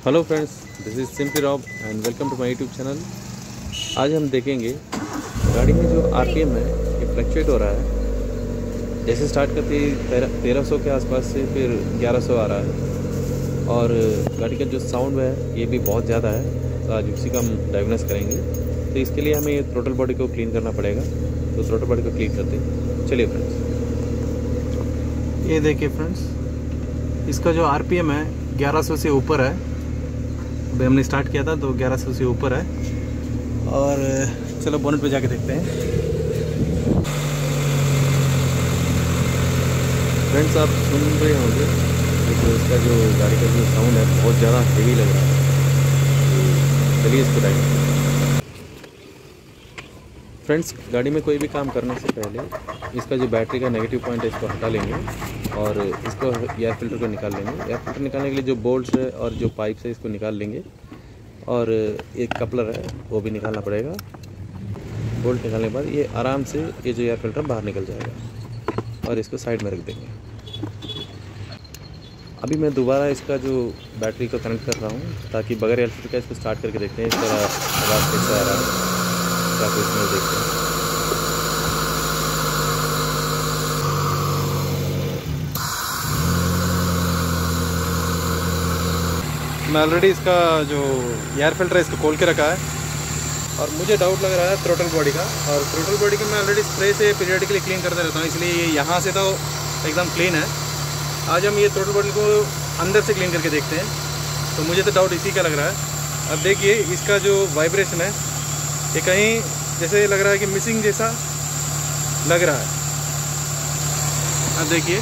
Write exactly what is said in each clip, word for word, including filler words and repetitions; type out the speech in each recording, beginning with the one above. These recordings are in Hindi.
Hello friends, this is simply Rob and welcome to my YouTube channel. आज हम देखेंगे गाड़ी में जो आरपीएम है ये फ्लक्चुएट हो रहा है। जैसे स्टार्ट करते ही तेरह तेरह सौ के आसपास से फिर ग्यारह सौ आ रहा है और गाड़ी का जो साउंड है ये भी बहुत ज़्यादा है। तो आज उसी का हम डायग्नोस करेंगे। तो इसके लिए हमें ये थ्रोटल बॉडी को क्लीन करना पड़ेगा। तो थ्रोटल बॉडी को क्लीन करते हैं, चलिए फ्रेंड्स। ये देखिए फ्रेंड्स, इसका जो आरपीएम है ग्यारह सौ से ऊपर है। अभी हमने स्टार्ट किया था तो ग्यारह सौ से ऊपर है। और चलो बोनट पे जाके देखते हैं। फ्रेंड्स, आप सुन रहे होंगे तो इसका जो गाड़ी का जो साउंड है बहुत ज़्यादा हेवी लग रहा है। तो चलिए इसको डायग्नोस। फ्रेंड्स, गाड़ी में कोई भी काम करने से पहले इसका जो बैटरी का नेगेटिव पॉइंट है इसको हटा लेंगे और इसको एयर फिल्टर को निकाल लेंगे। एयर फिल्टर निकालने के लिए जो बोल्ट्स है और जो पाइप्स है इसको निकाल लेंगे और एक कपलर है वो भी निकालना पड़ेगा। बोल्ट निकालने के बाद ये आराम से ये जो एयर फिल्टर बाहर निकल जाएगा और इसको साइड में रख देंगे। अभी मैं दोबारा इसका जो बैटरी को कनेक्ट कर रहा हूँ ताकि बगैर एयर फिल्टर का इसको स्टार्ट करके देखते हैं इस तरह आवाज़ कैसे आ रहा है। आप इसमें देखते हैं। मैं ऑलरेडी इसका जो एयर फिल्टर है इसको खोल के रखा है और मुझे डाउट लग रहा है थ्रोटल बॉडी का। और थ्रोटल बॉडी को मैं ऑलरेडी स्प्रे से पीरियडिकली क्लीन करते रहता हूँ, इसलिए ये यहाँ से तो एकदम क्लीन है। आज हम ये थ्रोटल बॉडी को अंदर से क्लीन करके देखते हैं। तो मुझे तो डाउट इसी का लग रहा है। अब देखिए इसका जो वाइब्रेशन है ये कहीं जैसे लग रहा है कि मिसिंग जैसा लग रहा है। अब देखिए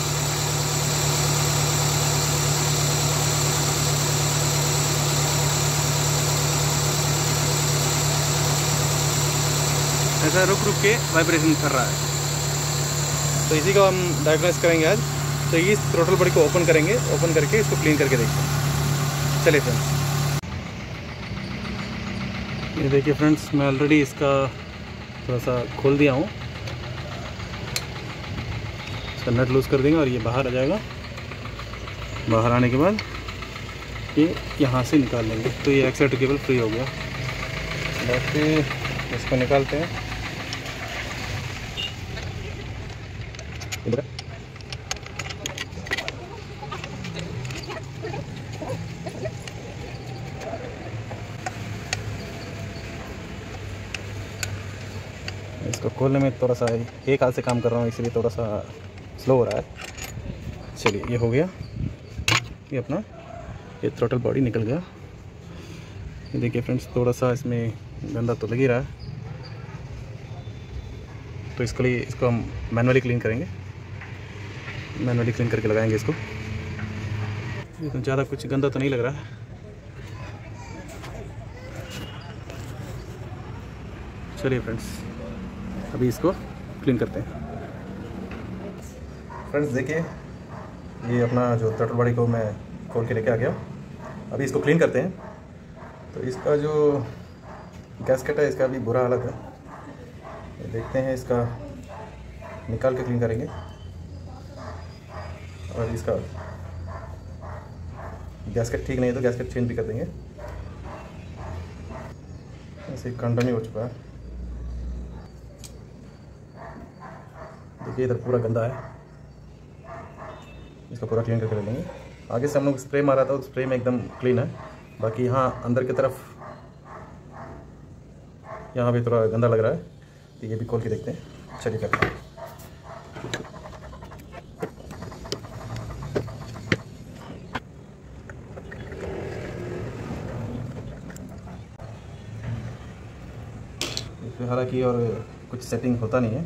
ऐसा रुक रुक के वाइब्रेशन कर रहा है। तो इसी को हम डायग्नोस करेंगे आज। तो इस थ्रोटल बॉडी को ओपन करेंगे, ओपन करके इसको क्लीन करके देखते हैं। चलिए फ्रेंड्स, ये देखिए फ्रेंड्स, मैं ऑलरेडी इसका थोड़ा सा खोल दिया हूँ। इसका नट लूज़ कर देंगे और ये बाहर आ जाएगा। बाहर आने के बाद ये यहाँ से निकाल लेंगे तो ये एक्साइटर केबल फ्री हो गया। बाकी इसको निकालते हैं। इसको खोलने में थोड़ा सा एक हाथ से काम कर रहा हूँ इसलिए थोड़ा सा स्लो हो रहा है। चलिए, ये हो गया। ये अपना ये थ्रोटल बॉडी निकल गया। ये देखिए फ्रेंड्स, थोड़ा सा इसमें गंदा तो लग ही रहा है। तो इसके लिए इसको हम मैनुअली क्लीन करेंगे। मैनुअली क्लीन करके लगाएंगे इसको। ये तो ज़्यादा कुछ गंदा तो नहीं लग रहा है। चलिए फ्रेंड्स, अभी इसको क्लीन करते हैं। फ्रेंड्स देखिए, ये अपना जो थ्रोटल बॉडी को मैं खोल के लेके आ गया। अभी इसको क्लीन करते हैं। तो इसका जो गैस्केट है इसका भी बुरा हालत है। ये देखते हैं, इसका निकाल के क्लीन करेंगे और इसका गैस्केट ठीक नहीं है तो गैस्केट चेंज भी कर देंगे। ऐसे कंडम ही हो चुका है। देखिए इधर पूरा गंदा है, इसका पूरा क्लीन करके ले लेंगे। आगे से हम लोग स्प्रे मारा था, उस स्प्रे में एकदम क्लीन है। बाकी यहाँ अंदर की तरफ यहाँ भी थोड़ा गंदा लग रहा है। तो ये भी खोल के देखते हैं। चलिए करते हैं। इसमें हालांकि और कुछ सेटिंग होता नहीं है।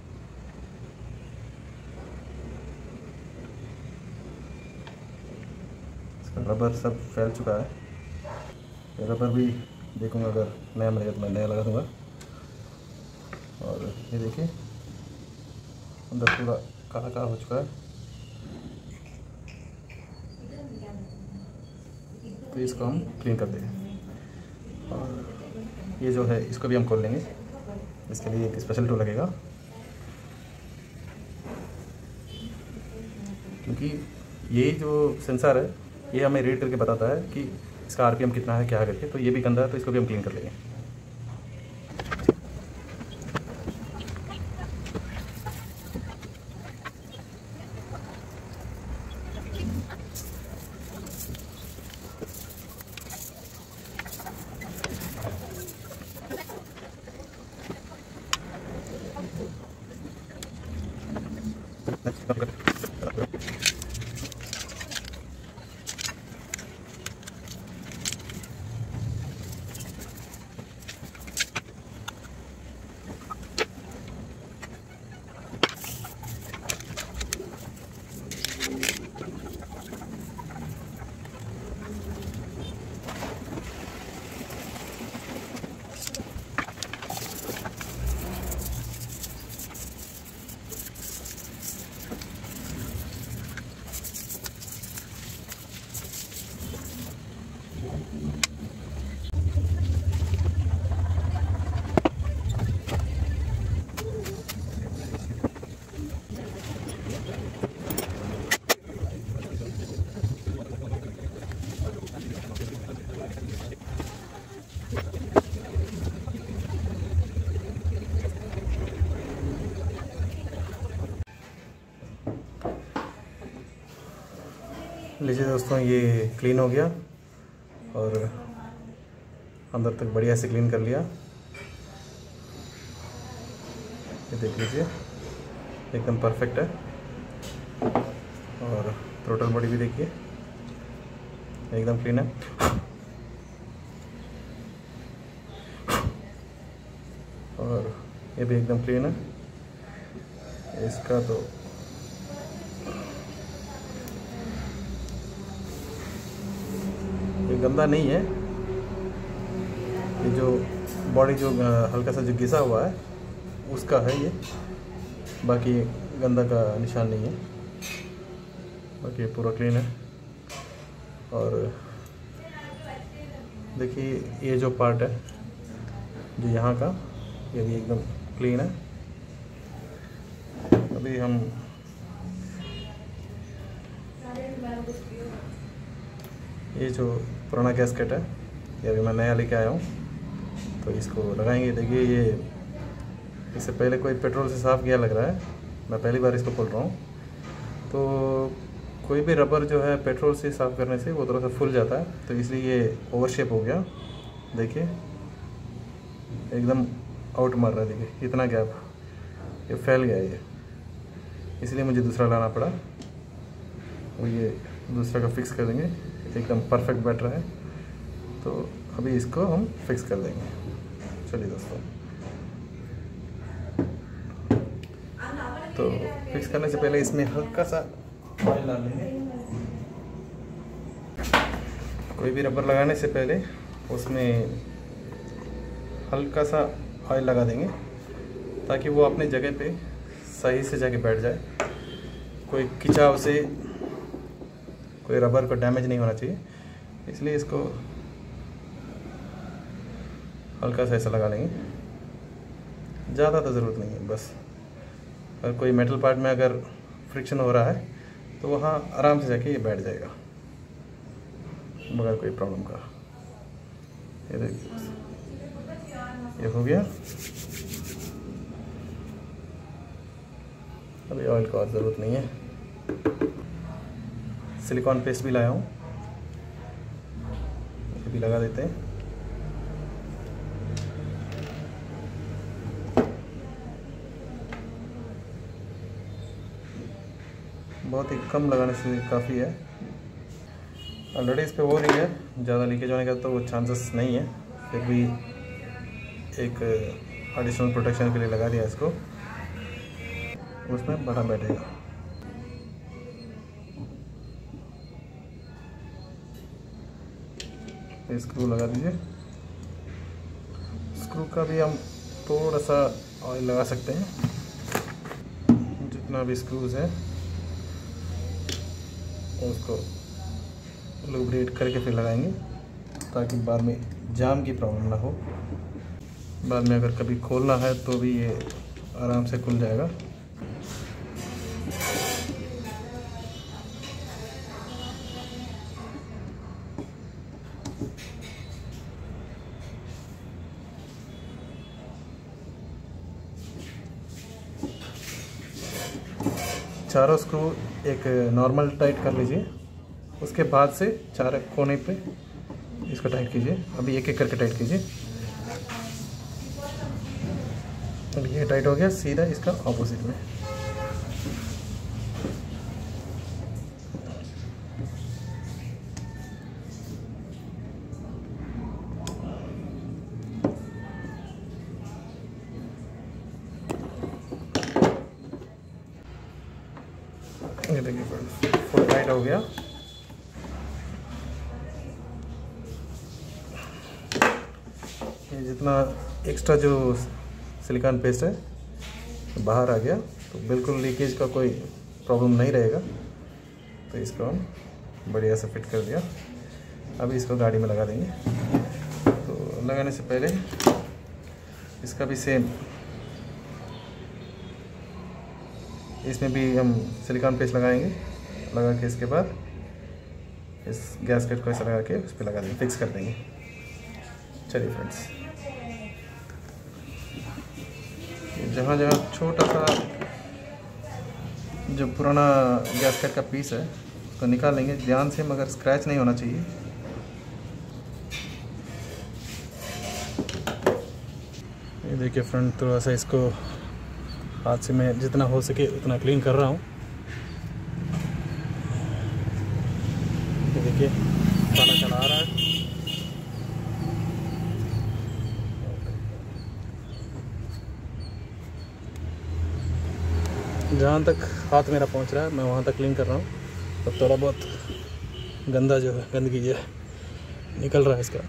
इसका रबर सब फैल चुका है। ये रबर भी देखूंगा, अगर नया मिलेगा तो मैं नया लगा दूंगा। और ये देखिए अंदर पूरा काला काला हो चुका है। तो इसको हम क्लीन कर देंगे। और ये जो है इसको भी हम खोल लेंगे। इसके लिए एक स्पेशल टूल लगेगा, क्योंकि ये जो सेंसर है ये हमें रीड करके बताता है कि इसका आरपीएम कितना है क्या करके। तो ये भी गंदा है तो इसको भी हम क्लीन कर लेंगे। लीजिए दोस्तों, ये क्लीन हो गया और अंदर तक बढ़िया से क्लीन कर लिया। ये देख लीजिए एकदम परफेक्ट है। और थ्रोटल बॉडी भी देखिए एकदम क्लीन है। और ये भी एकदम क्लीन है। इसका तो ये गंदा नहीं है। ये जो बॉडी जो हल्का सा जो घिसा हुआ है उसका है ये, बाकी गंदा का निशान नहीं है। बाकी पूरा क्लीन है। और देखिए ये जो पार्ट है जो यहाँ का, ये भी एकदम क्लीन है। अभी हम ये जो पुराना गैसकेट है ये अभी मैं नया लेके आया हूँ तो इसको लगाएंगे। देखिए ये इससे पहले कोई पेट्रोल से साफ़ किया लग रहा है, मैं पहली बार इसको खोल रहा हूँ। तो कोई भी रबर जो है पेट्रोल से साफ़ करने से वो थोड़ा सा फूल जाता है, तो इसलिए ये ओवर शेप हो गया। देखिए एकदम आउट मार रहा है, देखिए इतना गैप, ये फैल गया ये, इसलिए मुझे दूसरा लाना पड़ा। वो ये दूसरा का फिक्स कर देंगे, एकदम परफेक्ट बैठ रहा है। तो अभी इसको हम फिक्स कर देंगे। चलिए दोस्तों, तो फिक्स करने से पहले इसमें हल्का सा ऑयल डाल लेंगे। कोई भी रबर लगाने से पहले उसमें हल्का सा ऑयल लगा देंगे ताकि वो अपने जगह पे सही से जाके बैठ जाए। कोई खिंचाव से कोई रबर को डैमेज नहीं होना चाहिए, इसलिए इसको हल्का सा ऐसा लगा लेंगे। ज़्यादा तो ज़रूरत नहीं है, बस अगर कोई मेटल पार्ट में अगर फ्रिक्शन हो रहा है तो वहाँ आराम से जाके ये बैठ जाएगा बगैर कोई प्रॉब्लम का। ये देखिए ये हो गया। अभी ऑयल का और ज़रूरत नहीं है। सिलिकॉन पेस्ट भी लाया हूँ, ये भी लगा देते हैं। बहुत ही कम लगाने से काफ़ी है। ऑलरेडी इस पे हो रही है, ज़्यादा लीकेज होने का तो वो चांसेस नहीं है, फिर भी एक एडिशनल प्रोटेक्शन के लिए लगा दिया इसको, उसमें बड़ा बैठेगा। स्क्रू लगा दीजिए। स्क्रू का भी हम थोड़ा सा ऑयल लगा सकते हैं, जितना भी स्क्रूज है उसको लुब्रिकेट करके फिर लगाएंगे ताकि बाद में जाम की प्रॉब्लम ना हो। बाद में अगर कभी खोलना है तो भी ये आराम से खुल जाएगा। चारों स्क्रू एक नॉर्मल टाइट कर लीजिए, उसके बाद से चार कोने पे इसको टाइट कीजिए। अभी एक एक करके टाइट कीजिए। अब ये टाइट हो गया, सीधा इसका ऑपोजिट में। ये देखिए फ्रेंड्स, फुल टाइट हो गया। ये जितना एक्स्ट्रा जो सिलिकॉन पेस्ट है बाहर आ गया, तो बिल्कुल लीकेज का कोई प्रॉब्लम नहीं रहेगा। तो इसको हम बढ़िया से फिट कर दिया। अभी इसको गाड़ी में लगा देंगे। तो लगाने से पहले इसका भी सेम, इसमें भी हम सिलिकॉन पेस्ट लगाएंगे। लगा के इसके बाद इस गैसकेट को ऐसा लगा के उस पर लगा देंगे, फिक्स कर देंगे। चलिए फ्रेंड्स, जहाँ जहाँ छोटा सा जो पुराना गैसकेट का पीस है उसको निकाल लेंगे ध्यान से, मगर स्क्रैच नहीं होना चाहिए। ये देखिए फ्रेंड, थोड़ा सा इसको हाथ से मैं जितना हो सके उतना क्लीन कर रहा हूँ। ये देखिए काला काला आ रहा है। जहाँ तक हाथ मेरा पहुँच रहा है मैं वहाँ तक क्लीन कर रहा हूँ। तो थोड़ा बहुत गंदा जो है, गंदगी जो है निकल रहा है इसका,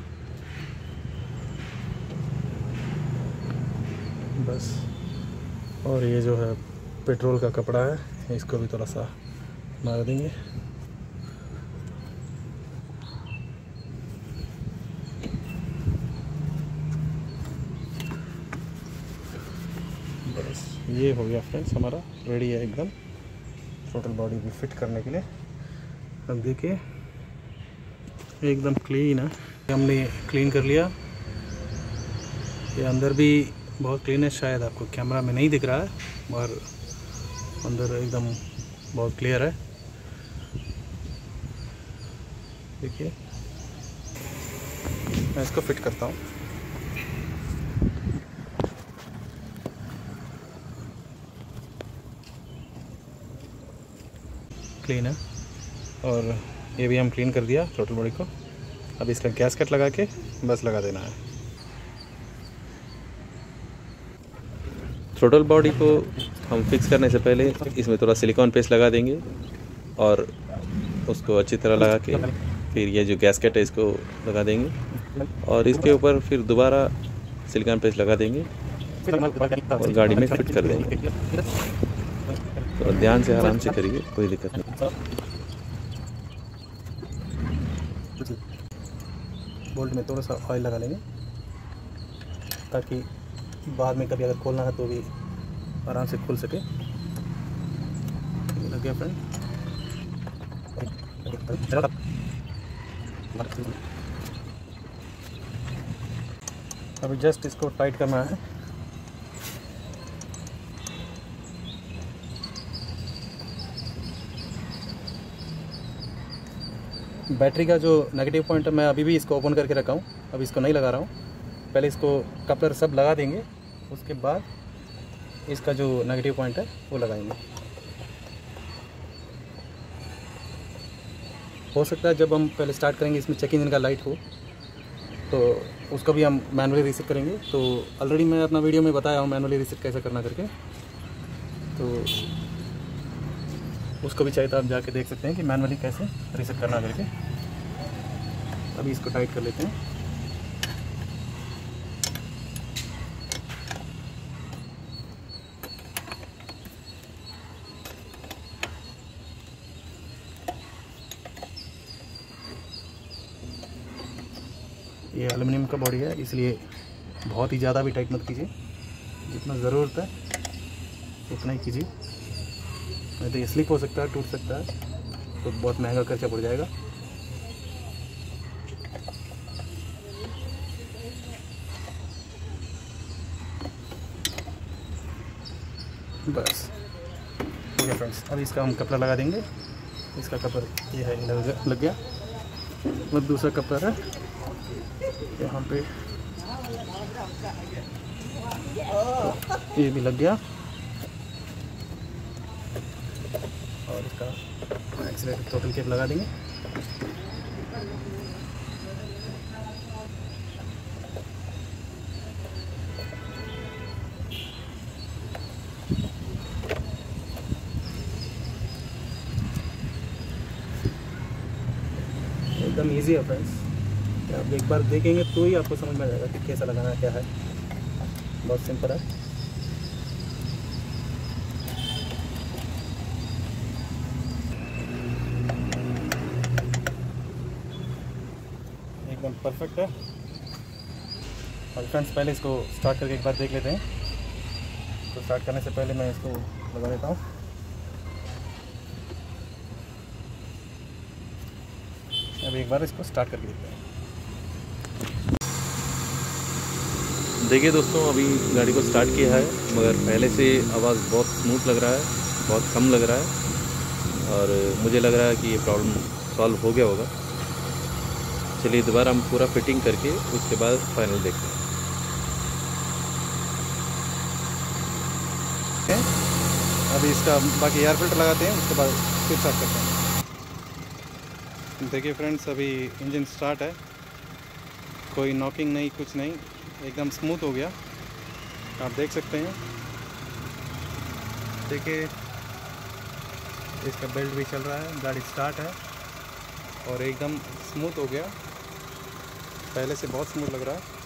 बस। और ये जो है पेट्रोल का कपड़ा है, इसको भी थोड़ा सा मार देंगे। बस ये हो गया फ्रेंड्स, हमारा रेडी है एकदम टोटल बॉडी भी फिट करने के लिए। अब देखिए एकदम क्लीन है, हमने क्लीन कर लिया। ये अंदर भी बहुत क्लीन है, शायद आपको कैमरा में नहीं दिख रहा है, मगर अंदर एकदम बहुत क्लियर है। देखिए मैं इसको फिट करता हूँ। क्लीन है, और ये भी हम क्लीन कर दिया टोटल बॉडी को। अब इसका गैसकेट लगा के बस लगा देना है। थ्रोटल बॉडी को हम फिक्स करने से पहले इसमें थोड़ा सिलिकॉन पेस्ट लगा देंगे और उसको अच्छी तरह लगा के फिर ये जो गैसकेट है इसको लगा देंगे और इसके ऊपर फिर दोबारा सिलिकॉन पेस्ट लगा देंगे और गाड़ी में फिट कर देंगे। तो ध्यान से आराम से करिए, कोई दिक्कत नहीं। बोल्ट में थोड़ा सा ऑयल लगा लेंगे ताकि बाद में कभी अगर खोलना है तो भी आराम से खुल सके। लग गया फ्रेंड। अभी जस्ट इसको टाइट करना है। बैटरी का जो नेगेटिव पॉइंट है मैं अभी भी इसको ओपन करके रखा हूँ, अभी इसको नहीं लगा रहा हूँ। पहले इसको कपलर सब लगा देंगे, उसके बाद इसका जो नेगेटिव पॉइंट है वो लगाएंगे। हो सकता है जब हम पहले स्टार्ट करेंगे इसमें चेक इंजन का लाइट हो तो उसको भी हम मैनुअली रीसेट करेंगे। तो ऑलरेडी मैं अपना वीडियो में बताया हूँ मैनुअली रीसेट कैसे करना करके, तो उसको भी चाहिए तो आप जाके देख सकते हैं कि मैनुअली कैसे रीसेट करना करके। अभी इसको टाइट कर लेते हैं। ये एल्युमिनियम का बॉडी है, इसलिए बहुत ही ज़्यादा भी टाइट मत कीजिए, जितना ज़रूरत है उतना ही कीजिए, नहीं तो ये स्लिप हो सकता है, टूट सकता है, तो बहुत महंगा खर्चा पड़ जाएगा। बस ठीक है फ्रेंड्स। अभी इसका हम कपड़ा लगा देंगे। इसका कपड़ा ये है, लग, लग गया। और दूसरा कपड़ा है यहाँ पे, ये भी लग गया। और इसका एक्सीलरेटर टोटल केप लगा देंगे। एकदम इजी है फ्रेंड्स। आप एक बार देखेंगे तो ही आपको समझ में आ जाएगा कि कैसा लगाना है, क्या है। बहुत सिंपल है। एकदम परफेक्ट है। और फ्रेंड्स पहले इसको स्टार्ट करके एक बार देख लेते हैं। तो स्टार्ट करने से पहले मैं इसको लगा देता हूँ। अब एक बार इसको स्टार्ट करके देखते हैं। देखिए दोस्तों, अभी गाड़ी को स्टार्ट किया है, मगर पहले से आवाज़ बहुत स्मूथ लग रहा है, बहुत कम लग रहा है। और मुझे लग रहा है कि ये प्रॉब्लम सॉल्व हो गया होगा। चलिए दोबारा हम पूरा फिटिंग करके उसके बाद फाइनल देखते हैं। अभी इसका बाकी एयर फिल्टर लगाते हैं, उसके बाद फिर स्टार्ट करते हैं। देखिए फ्रेंड्स, अभी इंजन स्टार्ट है, कोई नॉकिंग नहीं, कुछ नहीं, एकदम स्मूथ हो गया। आप देख सकते हैं। देखिए इसका बेल्ट भी चल रहा है, गाड़ी स्टार्ट है और एकदम स्मूथ हो गया। पहले से बहुत स्मूथ लग रहा है।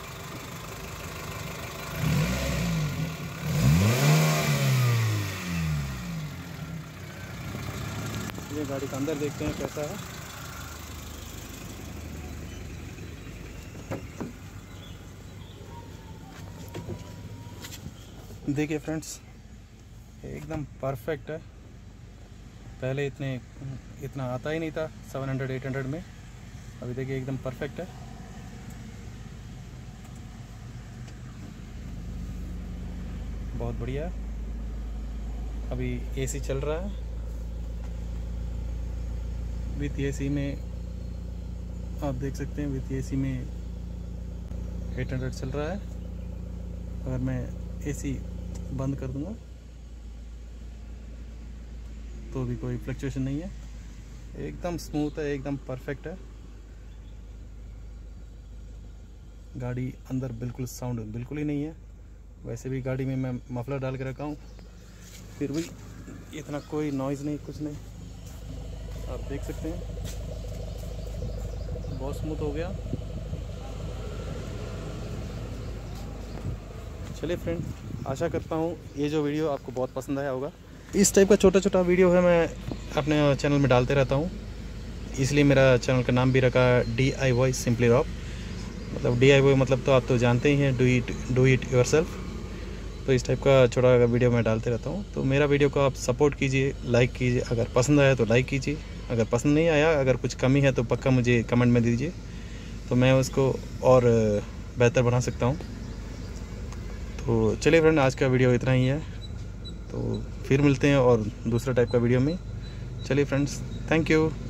ये गाड़ी का अंदर देखते हैं कैसा है। देखिए फ्रेंड्स, एकदम परफेक्ट है। पहले इतने इतना आता ही नहीं था सेवन हंड्रेड एट हंड्रेड में। अभी देखिए एकदम परफेक्ट है। बहुत बढ़िया है। अभी एसी चल रहा है। विथ एसी में आप देख सकते हैं, विथ एसी में एट हंड्रेड चल रहा है। अगर मैं एसी बंद कर दूंगा तो भी कोई फ्लक्चुएशन नहीं है। एकदम स्मूथ है, एकदम परफेक्ट है। गाड़ी अंदर बिल्कुल साउंड बिल्कुल ही नहीं है। वैसे भी गाड़ी में मैं मफलर डाल के रखा हूँ, फिर भी इतना कोई नॉइज़ नहीं, कुछ नहीं। आप देख सकते हैं बहुत स्मूथ हो गया। चलिए फ्रेंड, आशा करता हूँ ये जो वीडियो आपको बहुत पसंद आया होगा। इस टाइप का छोटा छोटा वीडियो है, मैं अपने चैनल में डालते रहता हूँ, इसलिए मेरा चैनल का नाम भी रखा D I Y simply rock. मतलब डी आई वाई मतलब तो आप तो जानते ही हैं, do it do it yourself. तो इस टाइप का छोटा वीडियो मैं डालते रहता हूँ। तो मेरा वीडियो को आप सपोर्ट कीजिए, लाइक कीजिए। अगर पसंद आया तो लाइक कीजिए, अगर पसंद नहीं आया, अगर कुछ कमी है तो पक्का मुझे कमेंट में दीजिए, तो मैं उसको और बेहतर बना सकता हूँ। तो चलिए फ्रेंड, आज का वीडियो इतना ही है। तो फिर मिलते हैं और दूसरा टाइप का वीडियो में। चलिए फ्रेंड्स, थैंक यू।